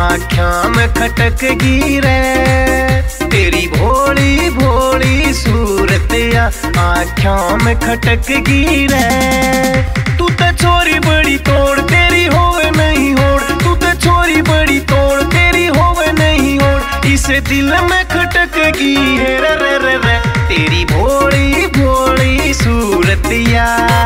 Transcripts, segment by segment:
आँखों में खटक गिरे तेरी भोली भोली सूरत या आँखों में खटक गिरे। तू तो छोरी बड़ी तोड़ तेरी होवे नहीं होड़, तू तो छोरी बड़ी तोड़ तेरी होवे नहीं होड़, इसे दिल में खटक गी है रे रे रे रे तेरी भोली भोली सूरत या।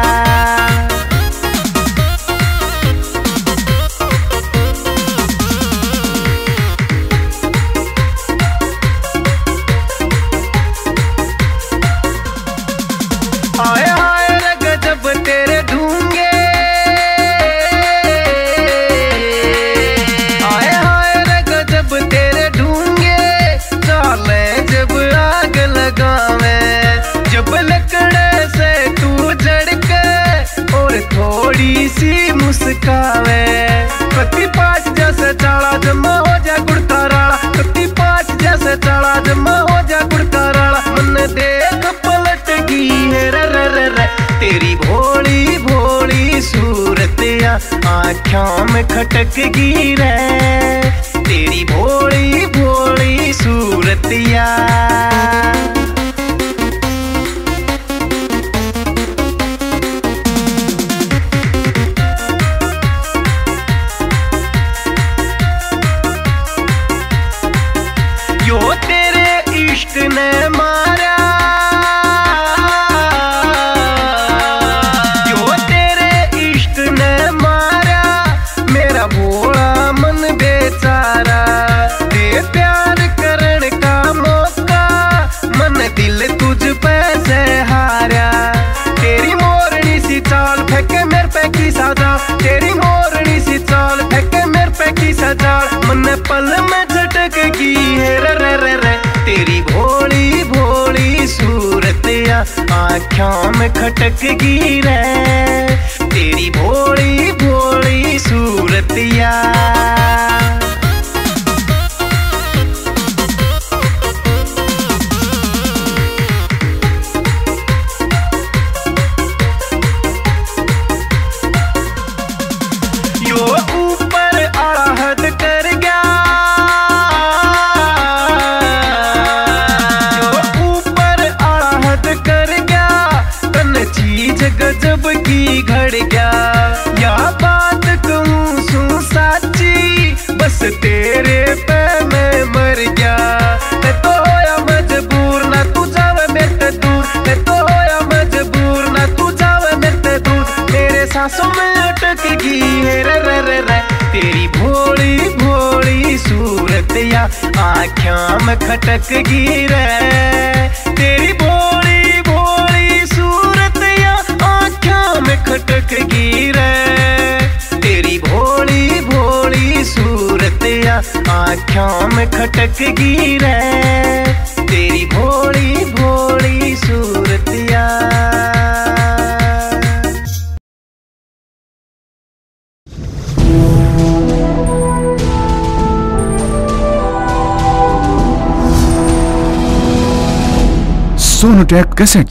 आए हाय रे गजब तेरे ढूंगे, आए हाय रे गजब तेरे ढूंगे, चाले जब आग लगावे, जब लकड़े से तू झड़के और थोड़ी सी मुस्कावे। कत्ती पाँच जैसे चाला जमा हो जा गुड़ता राड़ा, कत्ती पाँच जैसे चाला जमा हो जा गुड़ता राड़ा, मन देख पलट गई है रे रे रे रे तेरी भोली भोली सूरत या आँखों में खटक गी रे तेरी भोली भोली सूरत या। यो तेरे इश्क ने मारा, यो तेरे इश्क ने मारा मेरा भोला मन बेचारा, दे प्यार करने का मौका मन दिल तुझ पे से हारा। तेरी मोरनी सी चाल फेंके मेरे पे की सजा, तेरी मोरनी सी चाल फेंके मेरे पे की सजा, मन पल में झटक गई है रे रे रे रे तेरी भोली भोली सूरत या आँखों में खटक गी रे तेरी भोली भोली सूरत या। यो ऊपर आड़ा हद कर गया, यो ऊपर आड़ा हद कर गया, तन चीज गजब की घड़ गया। या बात कहूँ सू साची बस तेरे पे मैं मर गया। मैं तो होया मजबूर ना तू जावे मेरे ते दूर, मैं तो होया मजबूर ना तू जावे मेरे ते दूर, मेरे सांसों में अटक गई है रे रे रे रे तेरी भोली भोली सूरत या आँखों में खटक गी रे तेरी भोली भोली सूरत या आँखों में खटक गी रे तेरी भोली भोली सूरत या आँखों में खटक गी रे तेरी भोली भोली सूरत या। सोनोटेक कैसेट